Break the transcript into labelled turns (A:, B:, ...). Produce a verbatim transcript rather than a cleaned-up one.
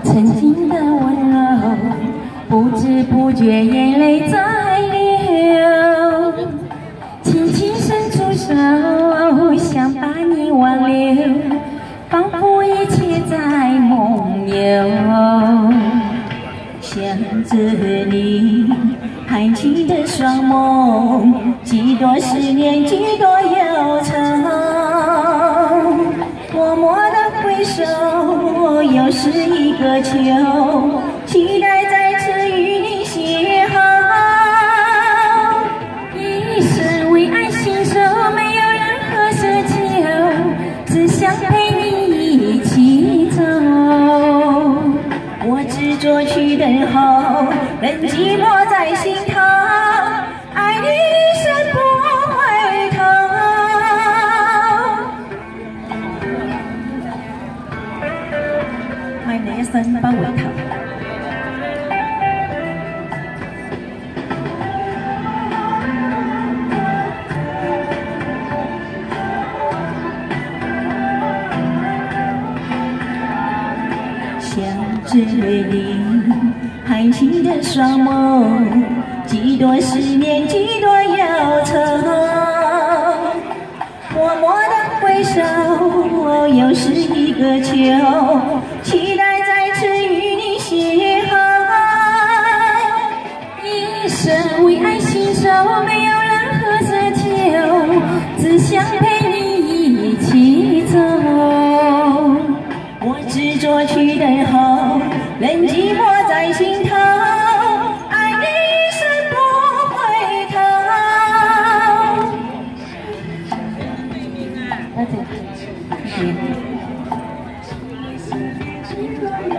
A: 曾经的温柔，不知不觉眼泪在流，轻轻伸出手，想把你挽留，仿佛一切在梦游。想着你含情的双眸，几多思念，几多忧愁。默默的回首，又是一个秋，期待再次与你邂逅。一生为爱信守，没有任何奢求，只想陪你一起走。我执着去等候，任寂寞在心头，爱你一生不回头。爱你一生不回頭。想着你含情的双眸，几多思念，几多忧愁。默默的回首，又是一个秋，期待再次与你邂逅。一生为爱信守，没有任何奢求，只想陪你一起走。我执着去等候，任寂寞在心头，爱你一生不回头。多謝，謝謝。